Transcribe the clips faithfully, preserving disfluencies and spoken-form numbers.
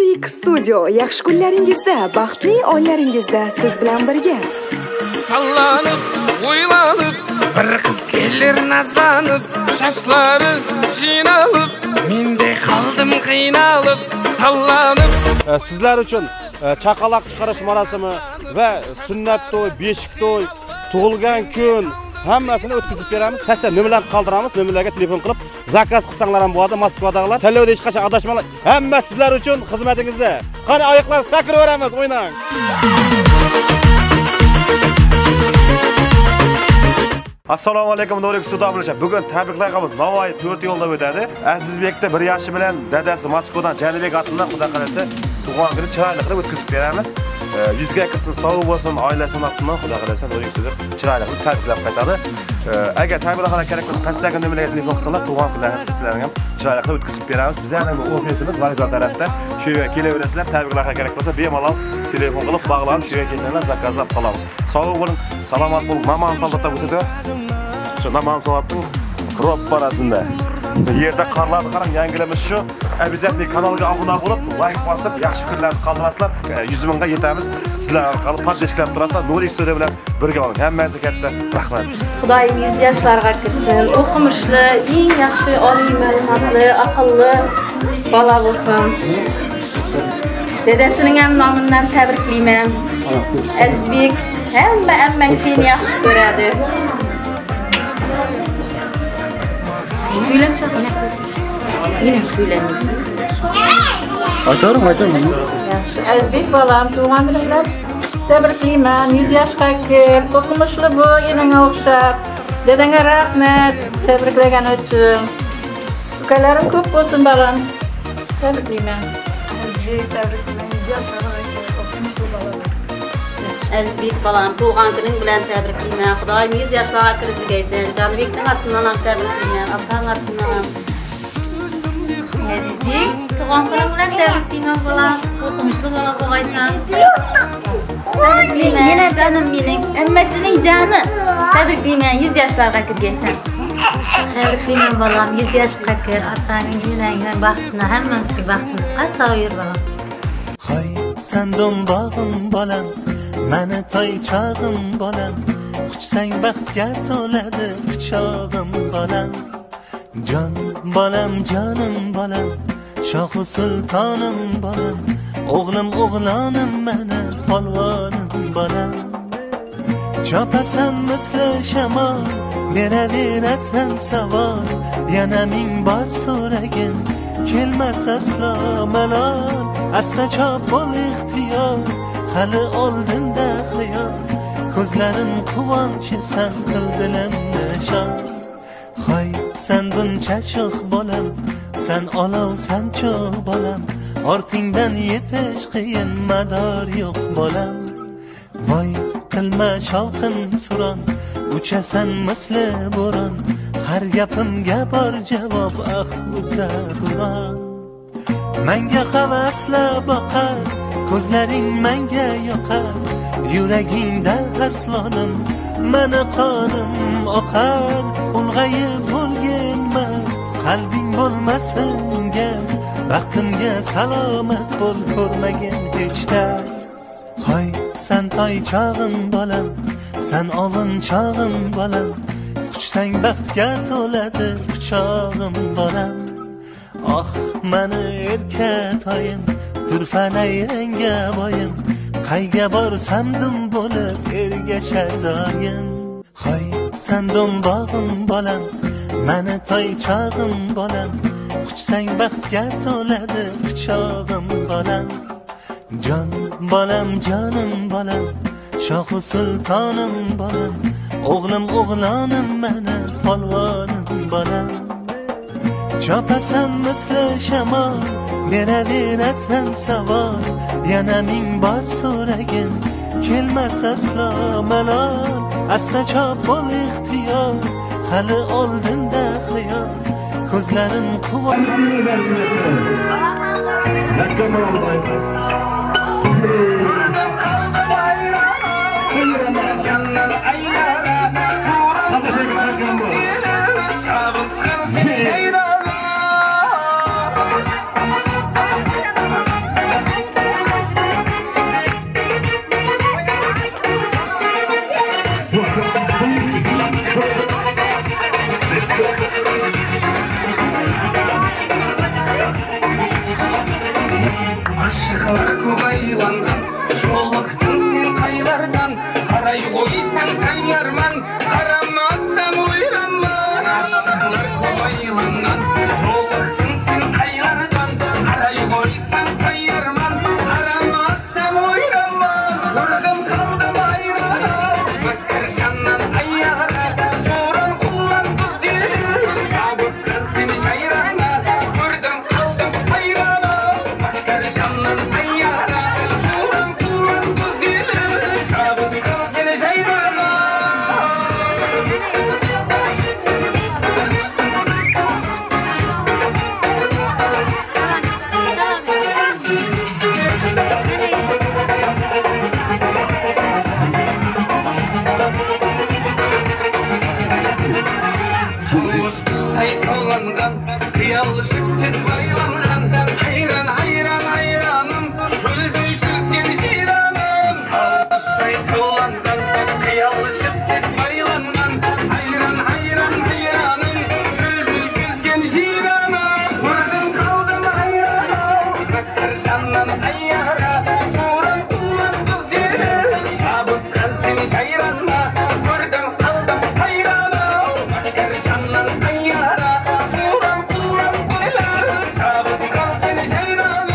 Nurik Studio yaxshi kunlaringizda, baxtli onlaringizda siz bilan birga. Sallanıp, o'ylanib, bir qiz kelir nazlanib, shashlari jinalıp, mendek qaldim qiynalib, sallanib. Sizlar uchun chaqaloq chiqarish marosimi va sunnat to'y, beshik to'y, tug'ilgan kun hammasini o'tkazib beramiz. Tashda nimalarni qoldiramiz, nimalarga telefon qilib zakaz qilsanglar ham bo'ladi. Moskvadagilar tanlovda hech qachon adashmanglar. Hamma sizlar uchun xizmatingizda. Qani oyoqlar sakiraveramiz, o'ynang. Assalomu alaykum Nurik Studio bilan. Bugun tabriklaymiz. Navoiy to'rt yo'lda o'tadi. Azizbekda bir yoshi bilan dadasi Moskvadan Janibek atından xudo qalasa tug'ilgan kuni chiroyli qilib o'tkazib beramiz. Yuzga kirsin, sog' bo'lsin, oilasining atından xudo qalasa Nurik Studio chiroyli qilib tabriklab qaytadi. Agar tabriklar kerak bo'lsa, qancha nimalarga telefon qilsanglar tug'ilgan kunlaringizni sizlarga ham chiroyli qilib o'tkazib beramiz. Biz ham bu ofisimiz vokzal tarafda. Shu yerga kelaverasizlar. Tabriklar kerak bo'lsa, bemalol telefon qilib bog'lanib shu yerga kelsanglar zakazlab qolamiz. Sog' bo'ling, salomat bo'ling. Maman saldatda bo'lsa şu naman soatning krop parasında. Yerda qarlarni qarang, yangilamiz shu. Обязательно kanalga obuna bo'lib, like bosib, yaxshi kunlarni qoldirasizlar. yuz mingga yetamiz. Sizlar orqali podpishkalab turasizlar. Nurik Studio bilan birga bo'ling. Hammangizga katta rahmat. Xudoyim yuz yoshlarga kirsin. O'qimishli, eng yaxshi oliy ma'lumotli, aqlli bola bo'lsin. Dedasining ham nomidan tabriklayman. Azizbek, hamma ammang seni yaxshi ko'radi. Söylen çakması. Yine söylen. Açarım, açarım. Azizbek balam, tuğan bilimler. Tebriklayman, yüz yaşga kelib, o'qimishli bu, enangga o'xshab. Dedangga rahmat, tabriklagan uchun. Ukalarim ko'p bo'lsin balam. Tebriklayman. Azizbek, tabriklayman, yüz yaşlarga kelib, o'qimishli bola. Azizbek balam, tuğan kuning bilan tabriklayman. Xudoyim yuz yoshlarga kirgizsin. Janibekning atidan ham tabriklayman. Otang atidan ham. Azizbek, tuğan kuning bilan tabriklayman balam. O'qimishli bola bo'lg'aysan. Tabriklayman, jonim mening. Hammasining joni. Tabriklayman, yuz yoshlarga kirgaysan. Tabriklayman balam, yuz yoshga kir. Otangning, enangning baxtini, hammamizning baxtimizga sog' yur balam. Hay, sen do'mbog'im bolam. Mani toy chog'im bolam, quchsang baxtga to'ladi quchog'im bolam. Jon bolam, jonim bolam, shohi sultonim bolam, o'g'lim o'g'lonim mani polvonim bolam. Chopasan misli shamol, beraverasan savol, yana ming bor so'ragin, kelmas aslo malol. Asta chop bo'l ixtiyor, hali oldinda xiyol, ko'zlarim quvonchi san qildilimni shon. Hoy, sen buncha sho'x bolam, sen olov, sen cho'g' bolam, ortingdan yetish qiyin, mador yo'q bolam. Voy, qilma shovqin suron, uchasan misli bo'ron, har gapimga bor javob, ah udda buron. Menga havasla boqar, ko'zlaring menga yoqar, yuragingda arslonim, mani qonim oqar. Ulg'ayib bo'lganman, qalbing bo'lmasin gap, baxtimga salomat bo'l, ko'rmagin hech dard. Hoy, sen toy chog'im bolam, sen ovun chog'im bolam, quchsang baxtga to'ladi quchog'im bolam. Oh, mani erka toyim, turfanay ranga boyim, qayga borsam dum bo'lib ergashar doim. Hoy, sen do'mbog'im bolam, mani toy chog'im bolam, quchsang baxtga to'ladi quchog'im bolam. Jon bolam, jonim bolam, shohi sultonim bolam, o'g'lim o'g'lonim mani polvonim bolam. Chopasan misli shamol, beraverasan savol, yana ming bor so'ragin, kelmas aslo malol. Asta chop bo'l ixtiyor, hali oldinda xiyol, ko'zlarim quvonchi. Aşıklar kobaylangan Жолықтың сен қайлардан Қарай қойсаң қайарман Қарамасам ойраман Aşıklar kobaylangan Жолықтың сен қайлардан Қарай қойсаң қайарман Қарамасам ойраман Көрдім қалдым айран Өткір жаннан аяра Туран құлан күзел Жабысқан сен жайрана Көрдім қалдым айран Өткір жаннан аяра Туран құлан күзел Жабысқан сен жайрана Туыс сайталанған Қиялы жіпсіз байланған Айран, айран, айраным Шөлдей жүзген жирамым Туыс сайталанған Қиялы жіпсіз байланған Айран, айран, айраным Шөлдей жүзген жирамым Көрдім қалдым айраным Өткір жаннан аяра Туран құлан күзел Жабысқан сен жайрана Көрдім қалдым айраным Өткір жаннан аяра Туран құлан күзел Жабысқан сен жайрана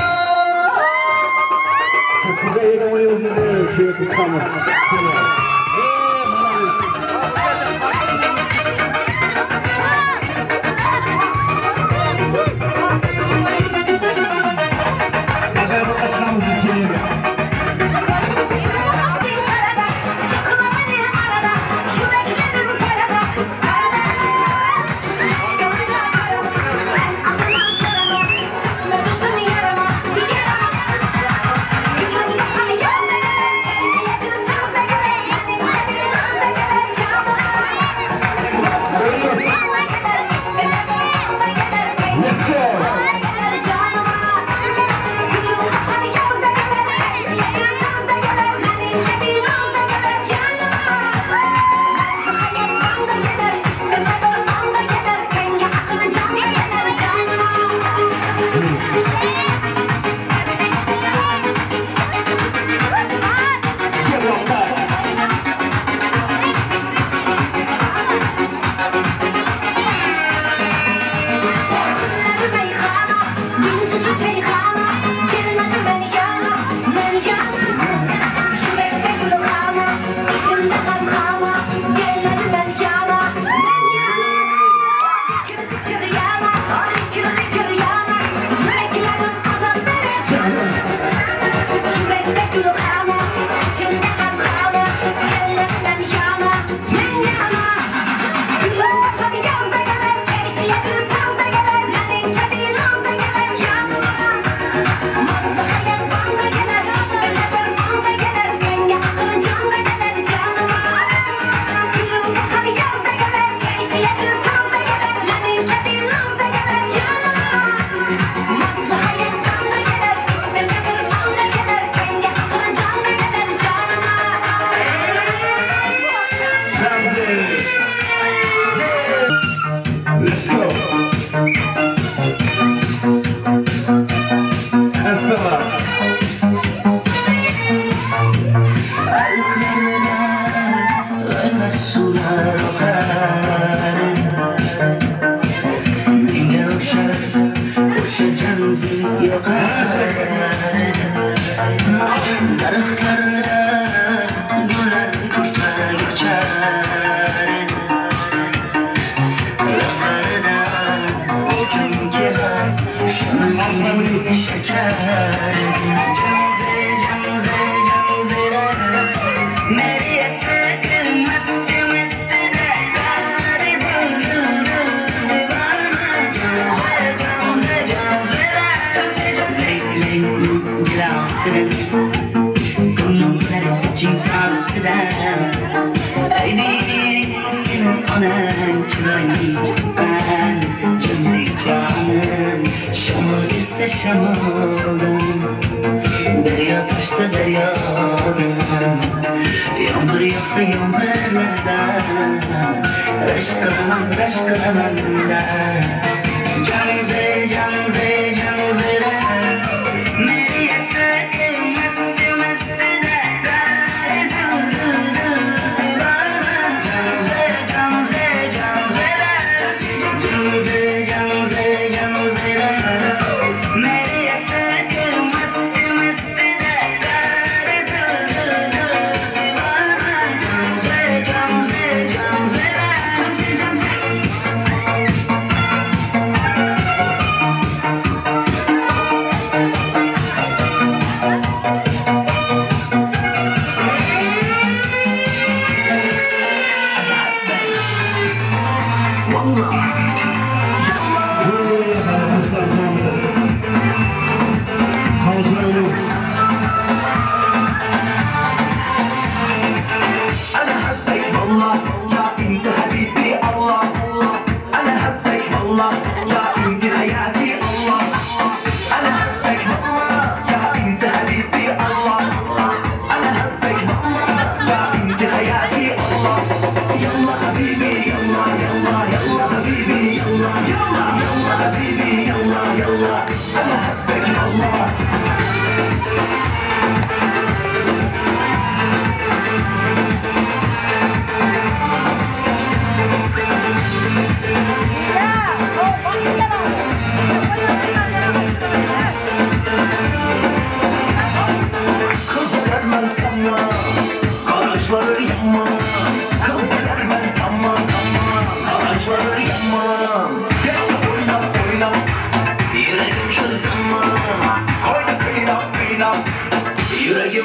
Derya taşsa deryadan Yağmur yağsa yağmurlardan Aşkılan aşkılan da Canze canze canze Nereye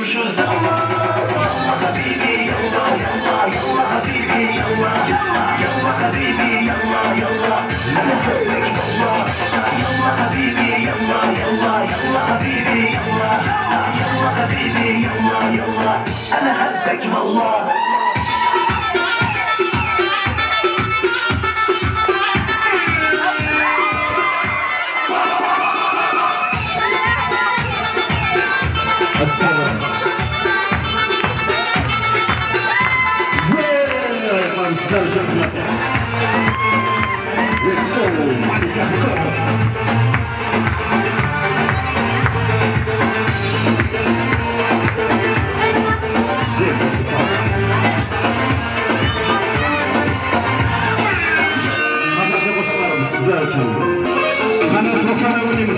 Gördüm şu zaman. Yallah habibi yallah yallah yallah habibi yallah yallah habibi yallah yallah Ana köpek yallah yallah habibi yallah yallah yallah habibi yallah yallah habibi yallah yallah Ana habbek vallah Let's go, Monica. Hazırca koşularımız sizler için. Kanal Tokan'a oynayınız.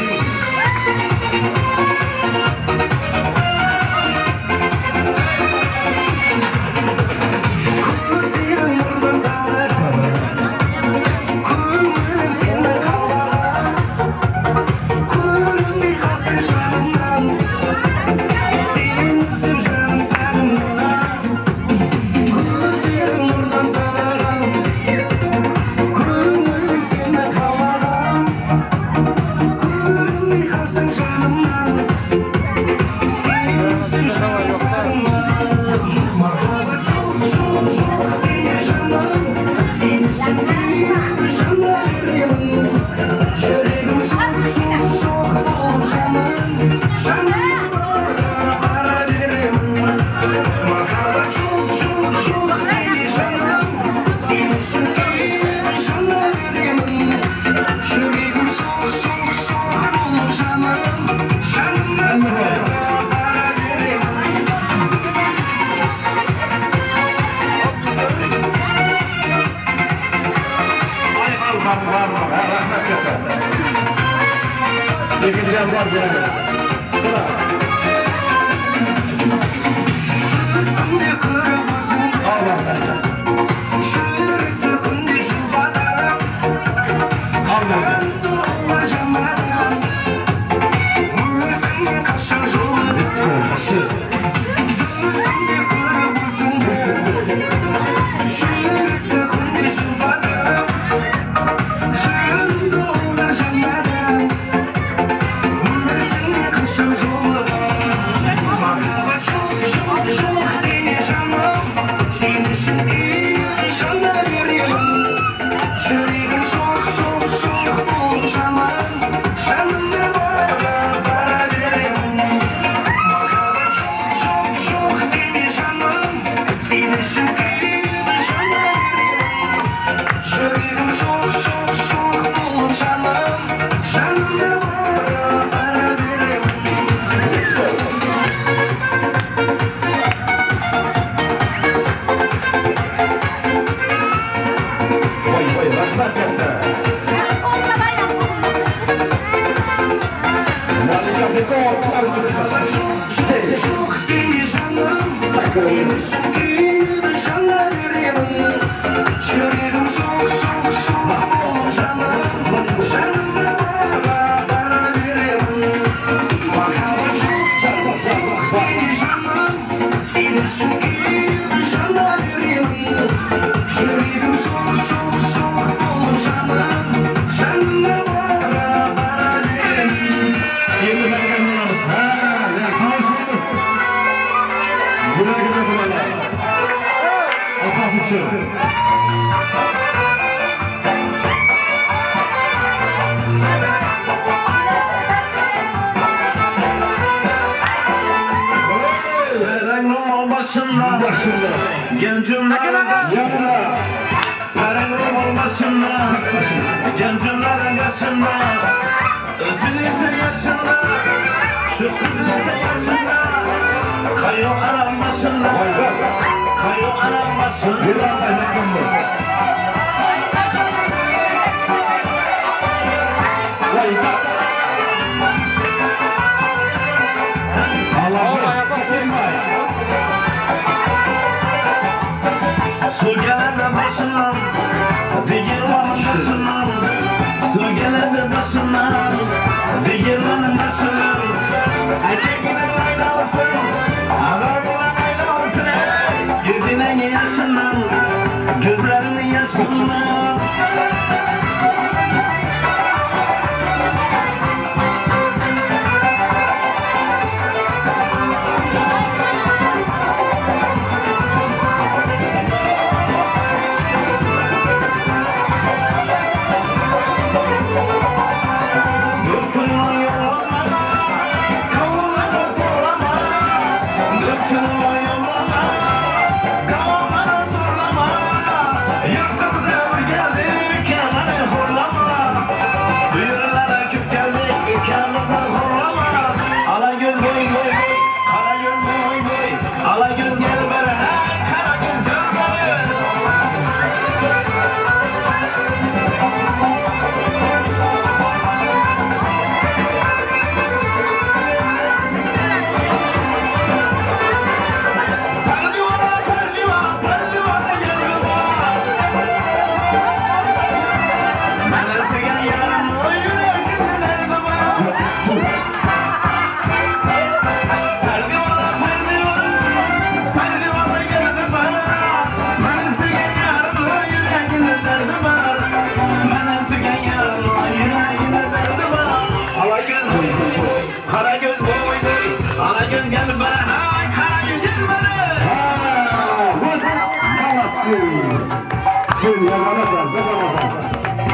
Çekeceğim var böyle.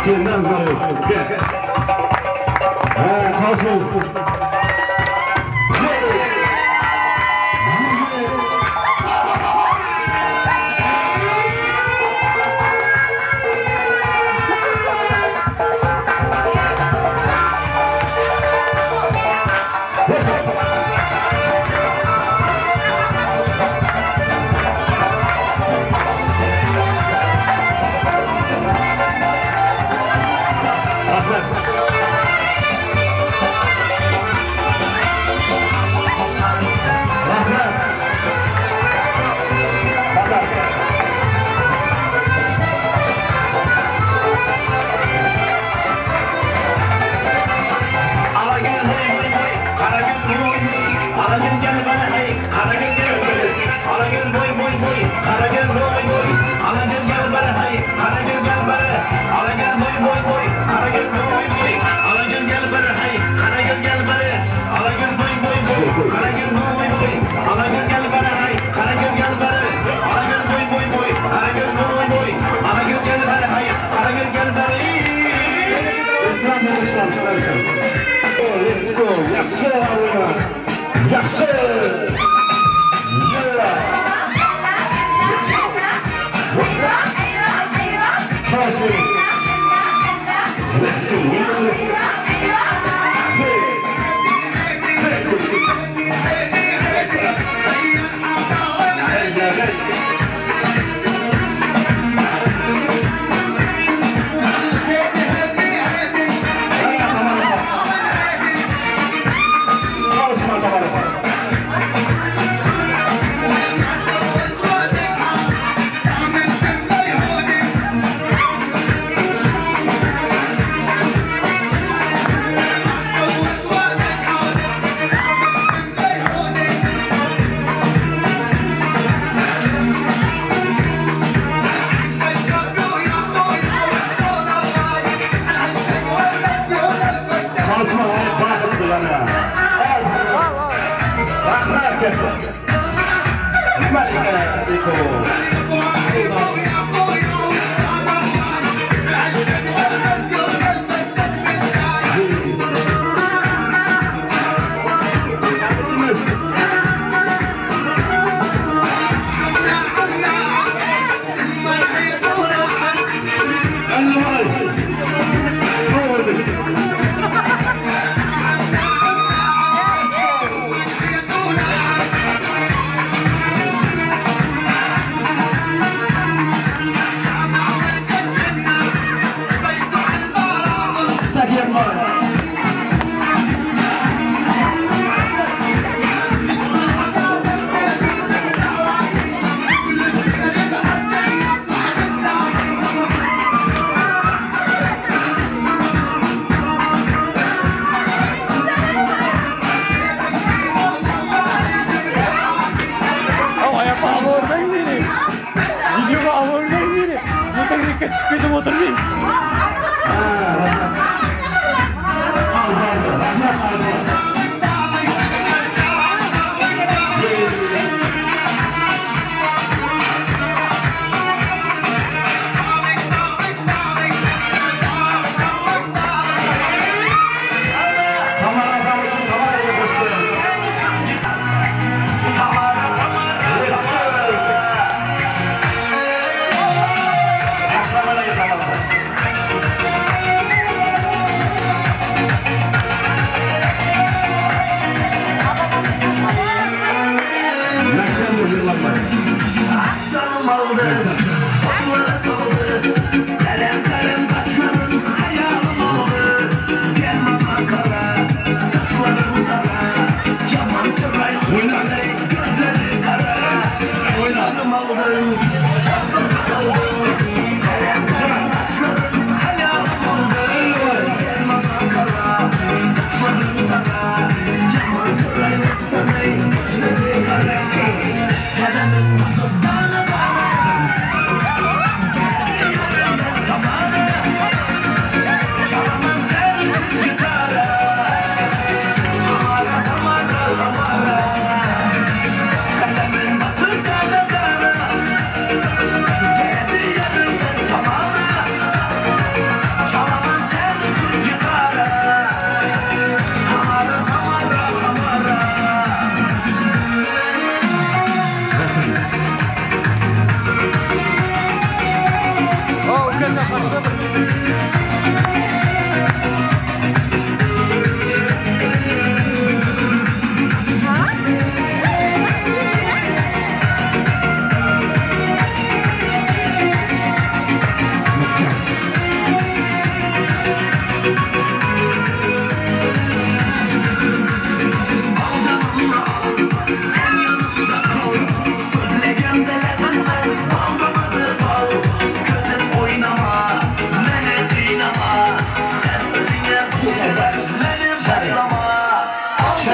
Sendan zo'r. Ha, qo'shimiz. Let's go. Yes, sir. Yes, sir. Yeah. Let's go.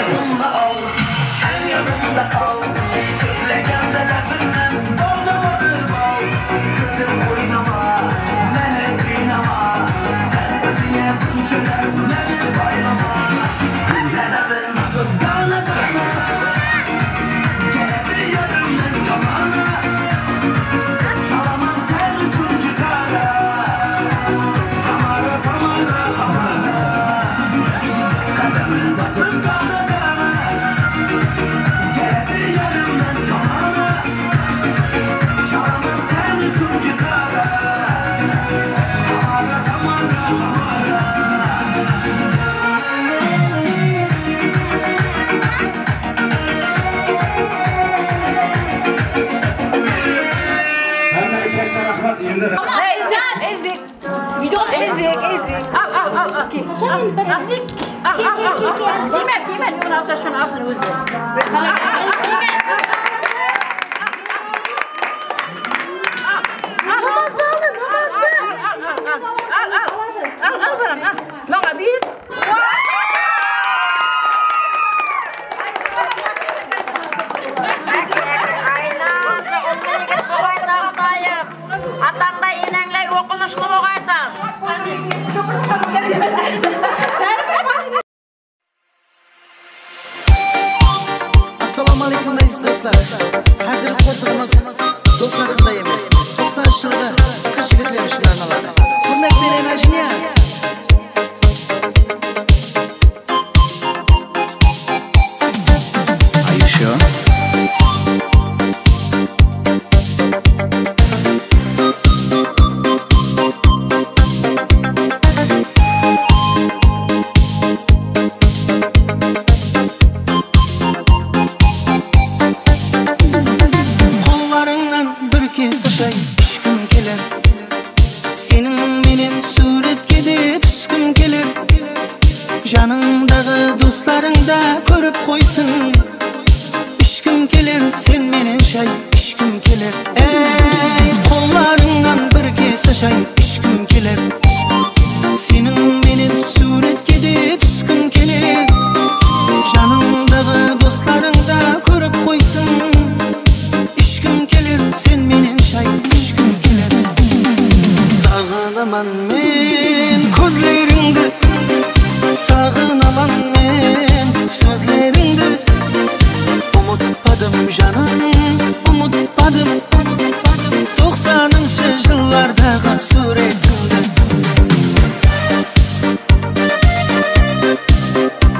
yanımda ol, sen yanımda kal. Sözlegende kalbimden doldurmadır bal. Kızım oynama, beni kıynama. Sen özüye bunçöler, beni baylama. Neler nasıl dağla dağla. Gelebilir yarımdan zamana. Çalamam sen üçüncü kara. Kamara kamara kamara. Kademin basın kara kara. Gelebilir yarımdan zamana. Çalamam sen üçüncü kara. Kamara kamara kamara. Memleketler Ahmet Yıldırım. Ezbek, Ezbek. Video Ezbek, Ezbek. Al, al, al, al. Ki. Ezbek. Al, al, al, al. Timen, timen. Bunu alsa şunu alsın özü. Namazı alın, namazı. Al, al, al. Al, al bakalım, al. Bana bir. Atanda yenenlek okumuşlu boğaysan. Assalomu alaykum aziz do'stlar. Hozir qo'zig'imiz do'st haqida emas. to'qsoninchi yilda qish yigitlar ishlarni oladi. Hurmat bering ajniyaz. Are you sure? Kollarından bir kez aşay düşküm gelir. Senin menen suretke de düşküm gelir. Janыңдағы dostlarыңda көріп қойсын. Düşküm gelir sen menen şay düşküm gelir. Ey kollarından bir kez aşay düşküm gelir. Senin menen suretke de düşküm gelir. Janыңдағы dostlarыңda көріп қойсын. Düşküm gelir sen menen şay düşküm gelir. Sağlaman